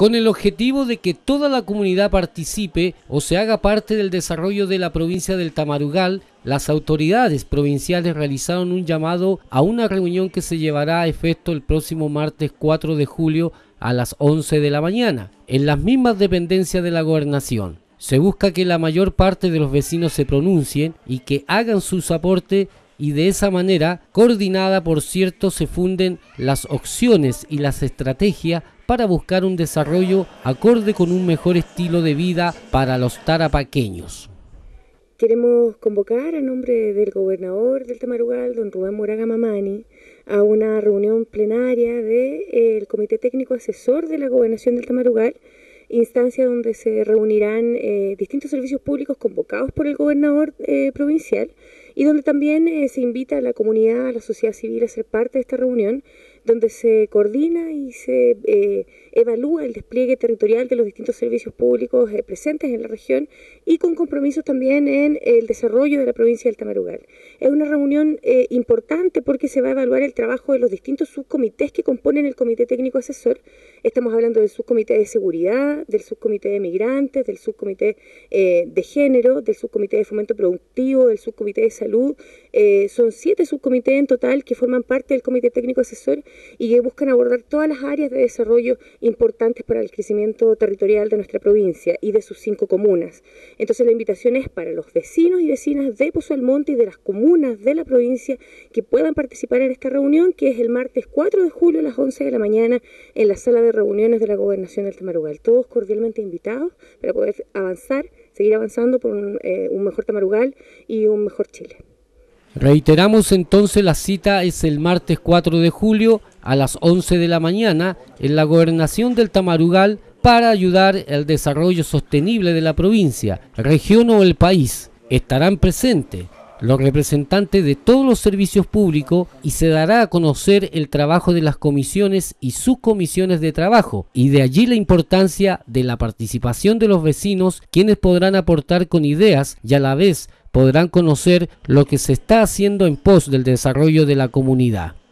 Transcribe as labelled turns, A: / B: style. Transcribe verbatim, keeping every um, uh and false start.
A: con el objetivo de que toda la comunidad participe o se haga parte del desarrollo de la provincia del Tamarugal. Las autoridades provinciales realizaron un llamado a una reunión que se llevará a efecto el próximo martes cuatro de julio a las once de la mañana, en las mismas dependencias de la gobernación. Se busca que la mayor parte de los vecinos se pronuncien y que hagan sus aportes, y de esa manera, coordinada por cierto, se funden las opciones y las estrategias para buscar un desarrollo acorde con un mejor estilo de vida para los tarapaqueños.
B: Queremos convocar a nombre del gobernador del Tamarugal, don Rubén Moraga Mamani, a una reunión plenaria del Comité Técnico Asesor de la Gobernación del Tamarugal, instancia donde se reunirán eh, distintos servicios públicos convocados por el gobernador eh, provincial y donde también eh, se invita a la comunidad, a la sociedad civil a ser parte de esta reunión, donde se coordina y se eh, evalúa el despliegue territorial de los distintos servicios públicos eh, presentes en la región y con compromisos también en el desarrollo de la provincia del Tamarugal. Es una reunión eh, importante porque se va a evaluar el trabajo de los distintos subcomités que componen el Comité Técnico Asesor. Estamos hablando del subcomité de seguridad, del subcomité de migrantes, del subcomité eh, de género, del subcomité de fomento productivo, del subcomité de salud. Eh, son siete subcomités en total que forman parte del Comité Técnico Asesor y que buscan abordar todas las áreas de desarrollo importantes para el crecimiento territorial de nuestra provincia y de sus cinco comunas. Entonces la invitación es para los vecinos y vecinas de Pozo Almonte y de las comunas de la provincia que puedan participar en esta reunión, que es el martes cuatro de julio a las once de la mañana en la sala de reuniones de la Gobernación del Tamarugal. Todos cordialmente invitados para poder avanzar, seguir avanzando por un, eh, un mejor Tamarugal y un mejor Chile.
A: Reiteramos entonces, la cita es el martes cuatro de julio a las once de la mañana en la Gobernación del Tamarugal para ayudar al desarrollo sostenible de la provincia, región o el país. Estarán presentes los representantes de todos los servicios públicos y se dará a conocer el trabajo de las comisiones y subcomisiones de trabajo, y de allí la importancia de la participación de los vecinos, quienes podrán aportar con ideas y a la vez podrán conocer lo que se está haciendo en pos del desarrollo de la comunidad.